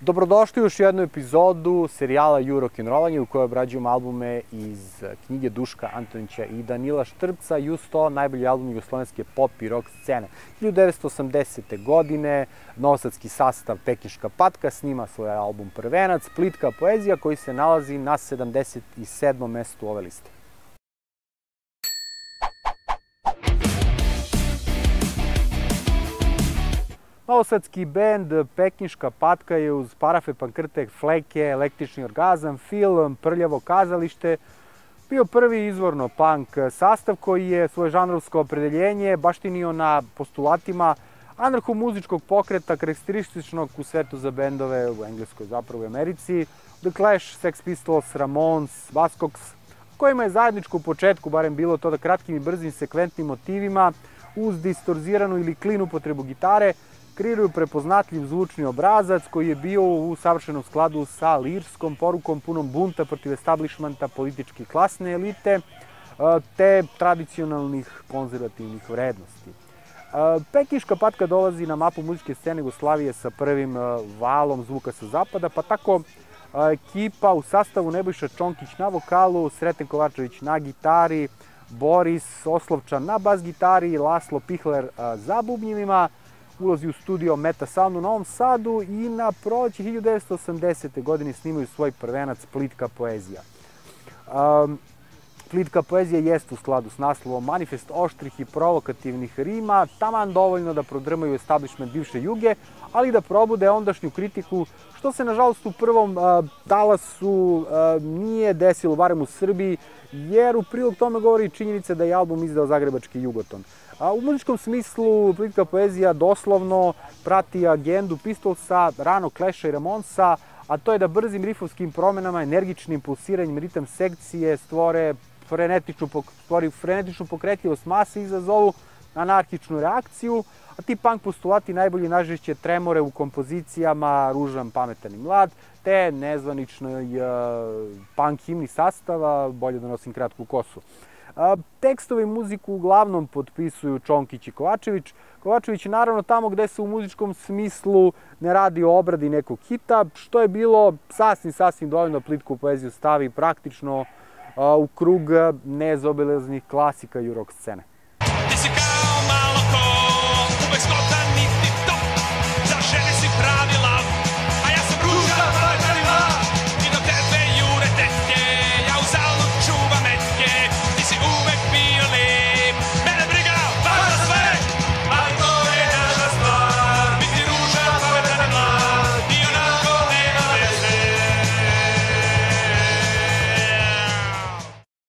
Dobrodošli u još jednu epizodu serijala Rock'n'Rollanje u kojoj obrađujemo albume iz knjige Duška Antonića i Danila Štrpca i uz to najbolji album jugoslovenske pop i rock scene. 1980. godine novosadski sastav Pekinška patka snima svoj album Prvenac, Plitka poezija koji se nalazi na 77. mestu ove liste. Novosadski bend Pekinška patka je uz parafe, pankrte, fleke, električni orgazam, film, prljavo kazalište bio prvi izvorno punk sastav koji je svoje žanrovsko opredeljenje baštinio na postulatima anarcho-muzičkog pokreta karakterističnog u svetu za bendove u Engleskoj, zapravo u Americi, The Clash, Sex Pistols, Ramones, Buzzcocks, kojima je zajedničko u početku barem bilo to da kratkim i brzim sekventnim motivima uz distorziranu ili clean upotrebu gitare kreiraju prepoznatljiv zvučni obrazac koji je bio u savršenom skladu sa lirskom porukom punom bunta protiv establishmenta, političke klasne elite te tradicionalnih konzervativnih vrednosti. Pekinška patka dolazi na mapu muzičke scene Jugoslavije sa prvim valom zvuka sa zapada, pa tako ekipa u sastavu Nebojša Čonkić na vokalu, Sreten Kovačević na gitari, Boris Oslovčan na bas gitari, Laslo Pihler za bubnjevima, ulazi u studio Meta Sound u Novom Sadu i na proleće 1980. godine snimaju svoj prvenac Plitka poezija. Plitka poezija jeste u skladu s naslovom manifest oštrih i provokativnih rima, taman dovoljno da prodrmaju establishment bivše Juge, ali da probude ondašnju kritiku, što se nažalost u prvom talasu nije desilo, barem u Srbiji, jer u prilog tome govori činjenica da je album izdao zagrebački Jugoton. U muzičkom smislu Plitka poezija doslovno prati agendu Pistolsa, rano Clasha i Ramonesa, a to je da brzim rifovskim promenama, energičnim pulsiranjem ritam sekcije stvore frenetičnu pokretljivost mase i izazovu anarhičnu reakciju, a ti punk postulati najbolje nažešće tremore u kompozicijama Ružan, pametan i mlad, te nezvaničnoj punk himni sastava Bolje da nosim kratku kosu. Tekstove i muziku uglavnom potpisuju Čonkić i Kovačević. Kovačević naravno tamo gde se u muzičkom smislu ne radi o obradi nekog hita, što je bilo sasvim dovoljno Plitku poeziju stavi praktično u krug nezaobilaznih klasika rock scene.